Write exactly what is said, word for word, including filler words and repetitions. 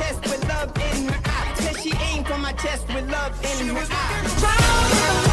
chest with love in her eye. Said she aimed for my chest with love in her eye.